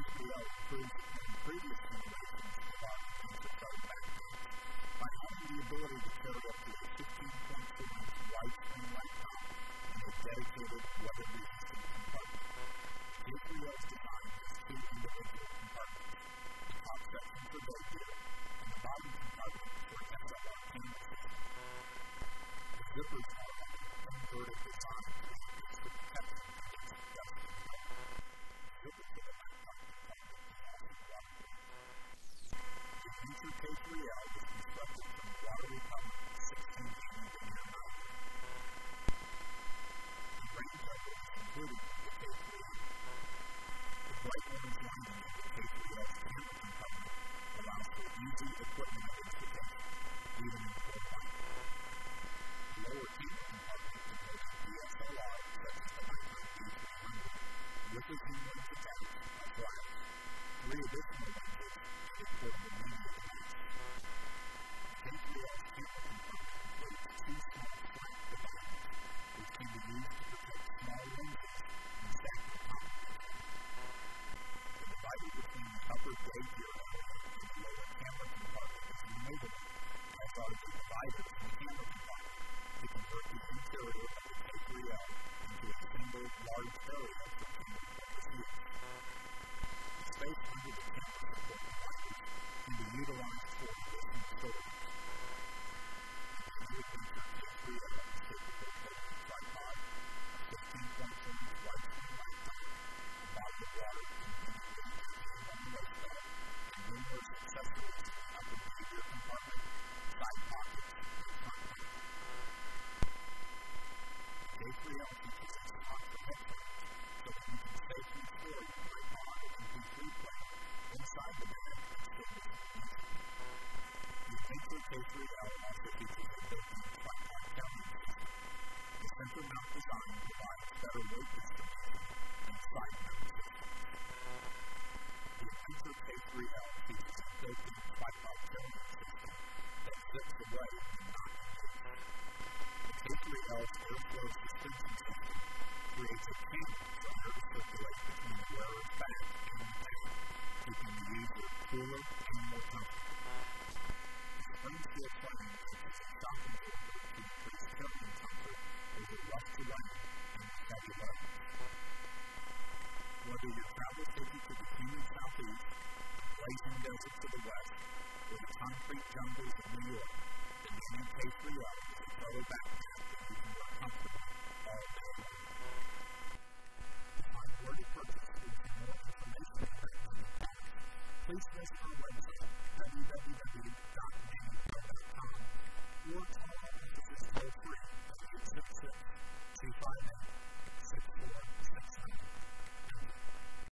K3L improves upon previous generations of our Adventure backpack by having the ability to carry up to a 15.2-inch widescreen laptop in a dedicated weather-resistant compartment. K3L's design has two individual compartments, the top section for day gear and the bottom compartment for DSLR camera system. The zippers are of an inverted design for protection against dust and snow. Zippers for the laptop compartment are also waterproof. The Adventure K3L is constructed from water-repellent 16-channel veneer metal. The range cover is included with the K3L. The bright orange lining of the K3L's camera compartment allows for easy equipment identification, even in cold light. The lower camera compartment contains DSLR such as the Nikon D200 with a zoom lens attached, a flash, 3 additional lenses, and a portable media device. The K3L's camera compartment includes 2 small flat dividers, which can be used to protect small lenses and stack on top of each other. The divider between the upper day gear area and the lower camera compartment is removable, as are the dividers in the camera compartment to convert the interior of the K3L into a single large area for camera purpose use. The space under the camera support dividers can be utilized for additional storage. The Adventure K3L is capable of holding a tripod, a 15.4-inch widescreen laptop, a bottle of water conveniently attached on the waist belt, and numerous accessories in the upper day gear compartment, side pockets, and front panel. The K3L features a slot for headphones so that you can safely store your iPod or MP3 player inside the bag and still listen to music. The Adventure K3L also features a built-in tripod carrying system. The center mount design provides better weight distribution than side mount systems. The Adventure K3L features a built-in tripod carrying system that zips away when not engaged. The K3L's airflow suspension system creates a channel for air to circulate between the wearer's back and the bag, keeping the user cooler and more comfortable. The spring steel frame acts as a stocking holder to increase carrying comfort over rough terrain and heavy loads. Whether your travels take you to the humid southeast, blazing deserts to the west, or the concrete jungles of New York, the Naneu K3L is a photo backpack